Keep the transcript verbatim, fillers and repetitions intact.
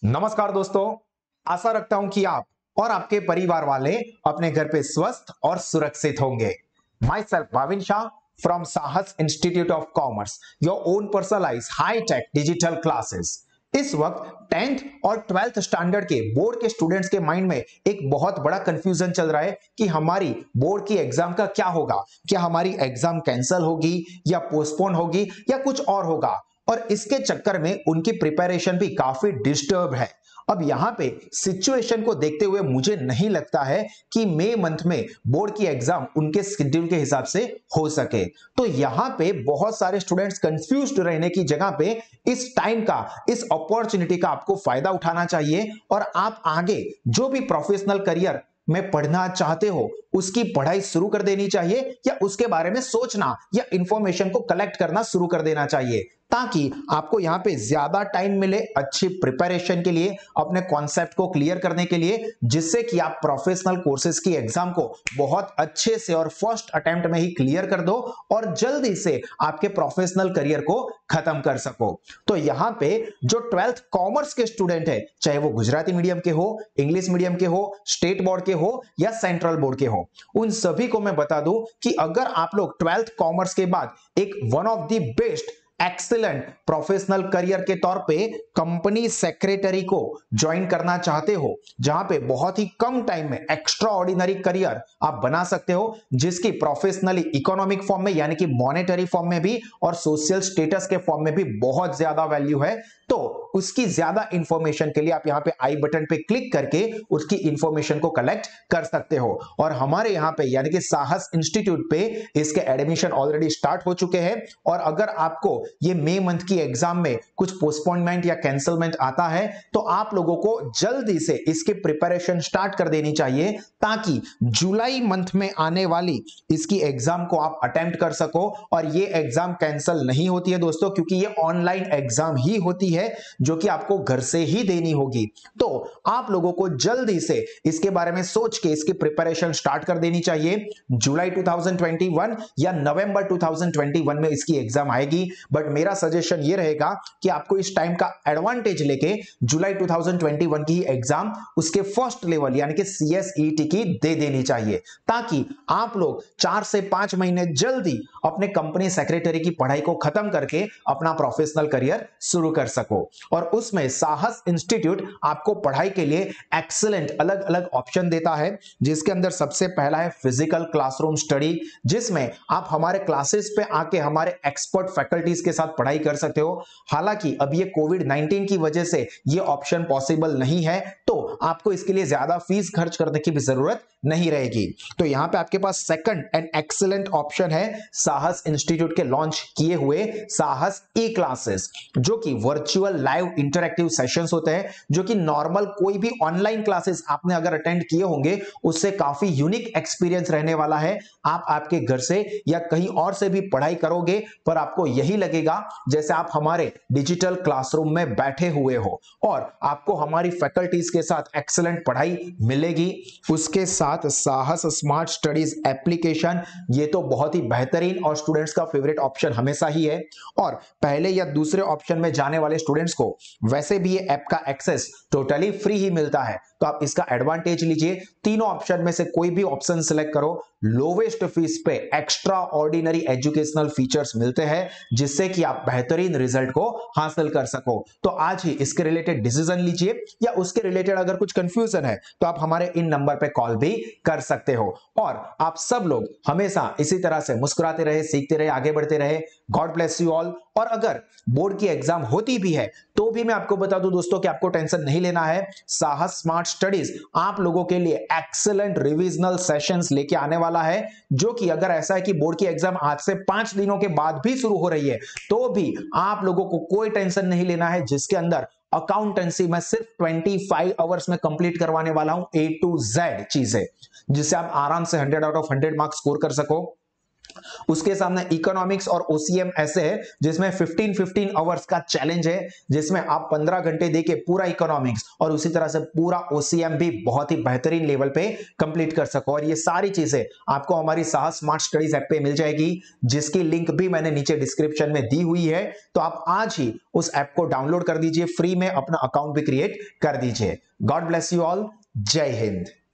नमस्कार दोस्तों, आशा रखता हूं कि आप और आपके परिवार वाले अपने घर पे स्वस्थ और सुरक्षित होंगे। Myself Bhavin Shah from Sahas institute of commerce, your own personalize high tech digital classes. इस वक्त टेंथ और ट्वेल्थ स्टैंडर्ड के बोर्ड के स्टूडेंट्स के माइंड में एक बहुत बड़ा कंफ्यूजन चल रहा है कि हमारी बोर्ड की एग्जाम का क्या होगा। क्या हमारी एग्जाम कैंसिल होगी या पोस्टपोन होगी या कुछ और होगा, और इसके चक्कर में उनकी प्रिपरेशन भी काफी डिस्टर्ब है। अब यहां पे सिचुएशन को देखते हुए मुझे नहीं लगता है कि मई मंथ में बोर्ड की एग्जाम उनके शेड्यूल के हिसाब से हो सके। तो यहां पे बहुत सारे स्टूडेंट्स कंफ्यूज्ड रहने की जगह पे इस टाइम का, इस अपॉर्चुनिटी का आपको फायदा उठाना चाहिए और आप आगे जो भी प्रोफेशनल करियर में पढ़ना चाहते हो उसकी पढ़ाई शुरू कर देनी चाहिए, या उसके बारे में सोचना या इंफॉर्मेशन को कलेक्ट करना शुरू कर देना चाहिए, ताकि आपको यहां पे ज्यादा टाइम मिले अच्छी प्रिपरेशन के लिए, अपने कॉन्सेप्ट को क्लियर करने के लिए, जिससे कि आप प्रोफेशनल कोर्सेज की एग्जाम को बहुत अच्छे से और फर्स्ट अटेम्प्ट में ही क्लियर कर दो और जल्दी से आपके प्रोफेशनल करियर को खत्म कर सको। तो यहां पे जो ट्वेल्थ कॉमर्स के स्टूडेंट है, चाहे वो गुजराती मीडियम के हो, इंग्लिश मीडियम के हो, स्टेट बोर्ड के हो या सेंट्रल बोर्ड के हो, उन सभी को मैं बता दूं कि अगर आप लोग ट्वेल्थ कॉमर्स के बाद एक one of the best excellent professional career के तौर पे कंपनी सेक्रेटरी को ज्वाइन करना चाहते हो, जहां पे बहुत ही कम टाइम में एक्स्ट्रा ऑर्डिनरी करियर आप बना सकते हो, जिसकी प्रोफेशनली इकोनॉमिक फॉर्म में यानी कि मॉनेटरी फॉर्म में भी और सोशल स्टेटस के फॉर्म में भी बहुत ज्यादा वैल्यू है, तो उसकी ज्यादा इंफॉर्मेशन के लिए आप यहां पे आई बटन पे क्लिक करके उसकी इंफॉर्मेशन को कलेक्ट कर सकते हो। और हमारे यहां पे यानी कि साहस इंस्टीट्यूट पे इसके एडमिशन ऑलरेडी स्टार्ट हो चुके हैं, और अगर आपको ये मई मंथ की एग्जाम में कुछ पोस्टपोनमेंट या कैंसलमेंट आता है तो आप लोगों को जल्दी से इसकी प्रिपरेशन स्टार्ट कर देनी चाहिए, ताकि जुलाई मंथ में आने वाली इसकी एग्जाम को आप अटेम्प्ट कर सको। और ये एग्जाम कैंसिल नहीं होती है दोस्तों, क्योंकि ये ऑनलाइन एग्जाम ही होती है जो कि आपको घर से ही देनी होगी। तो आप लोगों को जल्दी से इसके बारे में सोच के इसकी प्रिपरेशन स्टार्ट कर देनी चाहिए। जुलाई दो हज़ार इक्कीस या नवंबर दो हज़ार इक्कीस में इसकी एग्जाम आएगी, बट मेरा सजेशन ये रहेगा कि आपको इस टाइम का एडवांटेज लेके जुलाई दो हज़ार इक्कीस की एग्जाम उसके फर्स्ट लेवल यानी कि सीएसईटी की दे देनी चाहिए, ताकि आप लोग चार से पांच महीने जल्दी अपने कंपनी सेक्रेटरी की पढ़ाई को खत्म करके अपना प्रोफेशनल करियर शुरू कर सको। और उसमें साहस इंस्टीट्यूट आपको पढ़ाई के लिए एक्सीलेंट अलग अलग ऑप्शन देता है, जिसके अंदर सबसे पहला है फिजिकल क्लासरूम स्टडी, जिसमें आप हमारे क्लासेस पे आके हमारे एक्सपर्ट फैकल्टीज के साथ पढ़ाई कर सकते हो। हालांकि अब ये कोविड नाइनटीन की वजह से ये ऑप्शन पॉसिबल नहीं है, तो आपको इसके लिए ज्यादा फीस खर्च करने की भी जरूरत नहीं रहेगी। तो यहां पे आपके पास सेकंड एंड एक्सीलेंट ऑप्शन है साहस इंस्टीट्यूट के लॉन्च किए हुए साहस ई क्लासेस, जो कि वर्चुअल लाइव इंटरैक्टिव सेशंस होते हैं, जो कि नॉर्मल कोई भी ऑनलाइन क्लासेस आपने अगर अटेंड किए होंगे उससे काफी यूनिक एक्सपीरियंस रहने वाला है। आप आपके घर से या कहीं और से भी पढ़ाई करोगे, पर आपको यही लगेगा जैसे आप हमारे डिजिटल क्लासरूम में बैठे हुए हो, और आपको हमारी फैकल्टीज के साथ एक्सीलेंट पढ़ाई मिलेगी। उसके साथ साहस स्मार्ट स्टडीज एप्लीकेशन, ये तो बहुत ही बेहतरीन और स्टूडेंट्स का फेवरेट ऑप्शन हमेशा ही है, और पहले या दूसरे ऑप्शन में जाने वाले स्टूडेंट्स को वैसे भी ये ऐप का एक्सेस टोटली फ्री ही मिलता है, तो आप इसका एडवांटेज लीजिए। तीनों ऑप्शन में से कोई भी ऑप्शन सिलेक्ट करो, लोवेस्ट फीस पे एक्स्ट्रा ऑर्डिनरी एजुकेशनल फीचर्स मिलते हैं, जिससे कि आप बेहतरीन रिजल्ट को हासिल कर सको। तो आज ही इसके रिलेटेड डिसीजन लीजिए, या उसके रिलेटेड अगर कुछ कंफ्यूजन है तो आप हमारे इन नंबर पे कॉल भी कर सकते हो। और आप सब लोग हमेशा इसी तरह से मुस्कुराते रहे, सीखते रहे, आगे बढ़ते रहे। God bless you all. और अगर बोर्ड की एग्जाम होती भी है तो भी मैं आपको बता दूं दोस्तों कि आपको टेंशन नहीं लेना है। साहस स्मार्ट स्टडीज आप लोगों के लिए एक्सीलेंट रिविजनल सेशंस लेके आने वाला है, जो कि अगर ऐसा है कि बोर्ड की एग्जाम आज से पांच दिनों के बाद भी शुरू हो रही है तो भी आप लोगों को कोई टेंशन नहीं लेना है, जिसके अंदर अकाउंटेंसी में सिर्फ पच्चीस आवर्स में कंप्लीट करवाने वाला हूं ए टू जेड चीजें, जिससे आप आराम से hundred out of hundred marks score कर सको। उसके सामने इकोनॉमिक्स और ओसीएम ऐसे है जिसमें फिफ्टीन फिफ्टीन आवर्स का चैलेंज है, जिसमें आप पंद्रह घंटे देके पूरा इकोनॉमिक्स और उसी तरह से पूरा ओसीएम भी बहुत ही बेहतरीन लेवल पे कंप्लीट कर सको। और ये सारी चीजें आपको हमारी साहस स्मार्ट स्टडीज ऐप पे मिल जाएगी, जिसकी लिंक भी मैंने नीचे डिस्क्रिप्शन में दी हुई है। तो आप आज ही उस ऐप को डाउनलोड कर दीजिए, फ्री में अपना अकाउंट भी क्रिएट कर दीजिए। God bless you all. जय हिंद।